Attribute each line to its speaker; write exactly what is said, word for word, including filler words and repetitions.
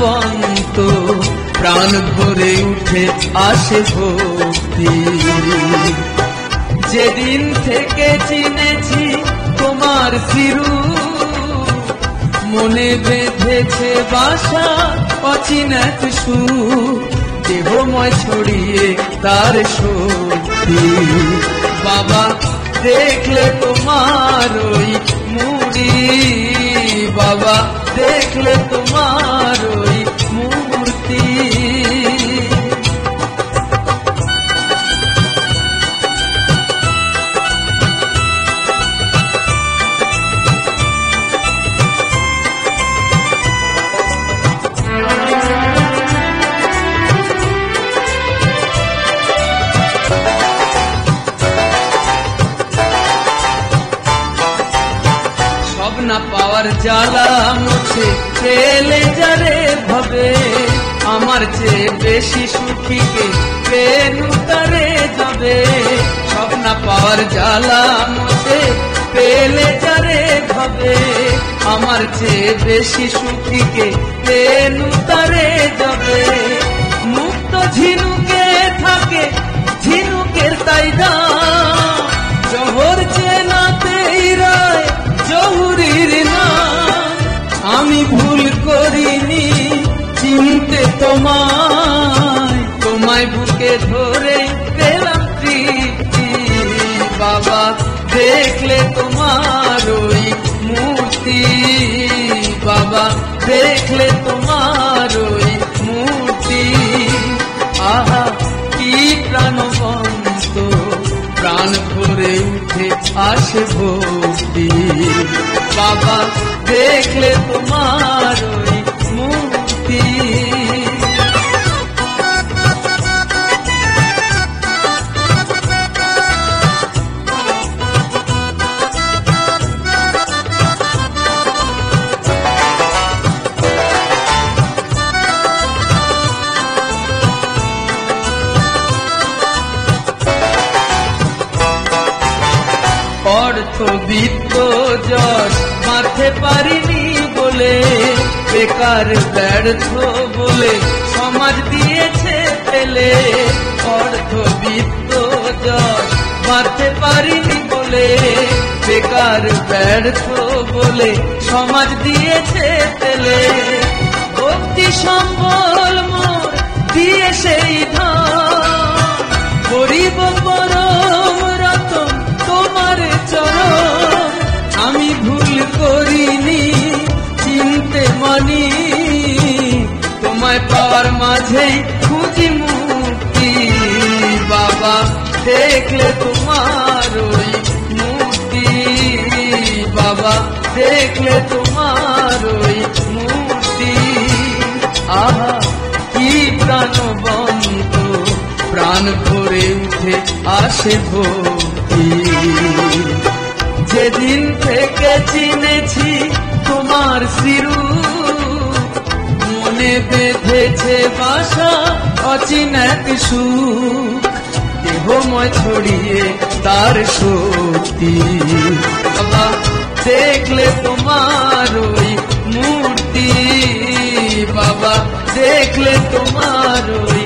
Speaker 1: প্রাণবন্ত প্রাণ ভরে উঠে আসে ভক্তি। যেদিন থেকে চিনেছি তোমার শ্রীরূপ, মনে বেঁধেছে বাসা অচিন এক সুখ, দেহময় ছড়িয়ে তার শক্তি। বাবা দেখলে তোমার ওই মুড়ি, বাবা দেখলে তোমার ওই মূর্তি। না পাওয়ার জ্বালা মুছে পেলে যারে ভাবে, আমার চেয়ে বেশি সুখীকে পেনু তারে যাবে। সব না পাওয়ার জ্বালা মুছে পেলে যারে ভাবে, আমার চেয়ে বেশি সুখীকে পেনু তারে যাবে। মুক্ত ঝিনুকে থাকে ঝিনুকের তাই দাম, জহর চেনাতেই রায় জহুরির নাম। আমি ভুল করিনি চিনতে তোমায়, তোমায় বুকে ধরে পেলাম তৃপ্তি। বাবা দেখলে তোমার ওই মূর্তি, বাবা দেখলে তোমার ওই মূর্তি। আহা কি প্রাণবন্ত প্রাণ ভরে উঠে আসে ভক্তি। বাবা দেখলে তোমার ওই মূর্তি। অর্থ বিত্ত যশ মারতে পারিনি বলে, বেকার ব্যর্থ বলে সমাজ দিয়েছে ফেলে। অর্থ বিত্ত যশ মারতে পারিনি বলে, বেকার ব্যর্থ বলে সমাজ দিয়েছে ফেলে। ভক্তি সম্বল মোর দিয়ে সেই ধন, গরিব পরম রতন তোমার চরণ। আমি ভুল করিনি চিনতে মানি, তোমায় পাওয়ার মাঝেই খুঁজি মুক্তি। বাবা দেখলে তোমার ওই মূর্তি, বাবা দেখলে তোমার ওই মূর্তি। আহা কি প্রাণবন্ত প্রাণ ভরে উঠে আসে ভক্তি। যেদিন থেকে চিনেছি তোমার শ্রীরূপ, মনে বেঁধেছে বাসা অচিন এক সুখ, দেহময় ছড়িয়ে তার শক্তি। বাবা দেখলে তোমার ওই মূর্তি, বাবা দেখলে তোমার ওই